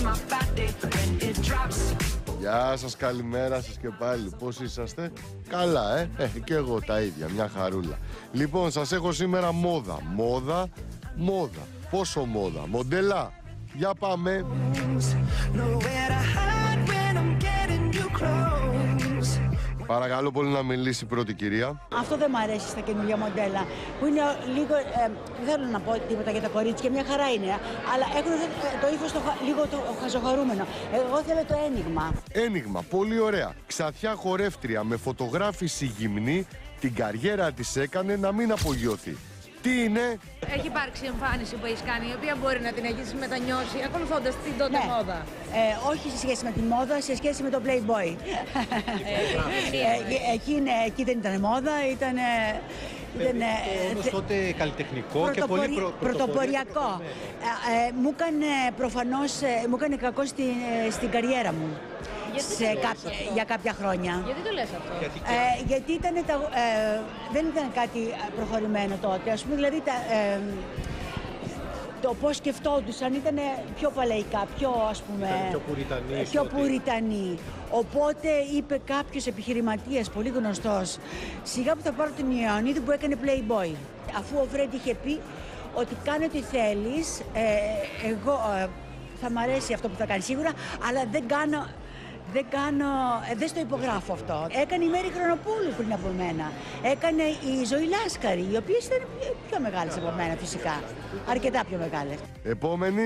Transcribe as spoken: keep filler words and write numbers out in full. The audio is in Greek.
Γεια σας, καλημέρα σας και πάλι. Πώς είσαστε? Καλά, ε? ε και εγώ τα ίδια, μια χαρούλα. Λοιπόν, σας έχω σήμερα μόδα. Μόδα, μόδα. Πόσο μόδα? Μοντέλα. Για πάμε. Παρακαλώ πολύ να μιλήσει η πρώτη κυρία. Αυτό δεν μου αρέσει στα καινούργια μοντέλα. Που είναι λίγο. Ε, δεν θέλω να πω τίποτα για τα κορίτσια, μια χαρά είναι. Αλλά έχουν το ύφος το, λίγο το χαζοχαρούμενο. Εγώ θέλω το ένιγμα. Ένιγμα, πολύ ωραία. Ξαθιά χορεύτρια με φωτογράφηση γυμνή, την καριέρα της έκανε να μην απογειωθεί. Τι είναι? Έχει υπάρξει εμφάνιση που έχει κάνει, η οποία μπορεί να την έχεις μετανιώσει ακολουθώντας την τότε ναι. μόδα. Ε, όχι σε σχέση με τη μόδα, σε σχέση με το Playboy. ε, ε, εκεί, είναι, εκεί δεν ήταν μόδα, ήταν. Ήταν όμως τότε καλλιτεχνικό και πολύ προ, πρωτοποριακό. Ε, ε, μου έκανε προφανώς, ε, μου έκανε κακό στην, ε, στην καριέρα μου. Σε κάποια, για κάποια χρόνια. Γιατί το λες αυτό? Γιατί, ε, γιατί ήταν τα, ε, δεν ήταν κάτι προχωρημένο τότε. Ας πούμε, δηλαδή, τα, ε, το πώς σκεφτόντουσαν ήταν πιο παλαιικά, πιο, ας πούμε, πιο πουριτανοί. Πιο πουριτανοί. Οπότε είπε κάποιος επιχειρηματίας, πολύ γνωστός, σιγά που θα πάρω τον Ιωαννίδη που έκανε Playboy. Αφού ο Φρέντι είχε πει ότι κάνε ό,τι θέλεις, ε, εγώ ε, θα μ' αρέσει αυτό που θα κάνει σίγουρα, αλλά δεν κάνω... Δεν κάνω, δεν στο υπογράφω αυτό. Έκανε η Μέρη Χρονοπούλου πριν από μένα. Έκανε η Ζωή Λάσκαρη, οι οποίες ήταν πιο μεγάλες από μένα φυσικά. Αρκετά πιο μεγάλες. Επόμενη.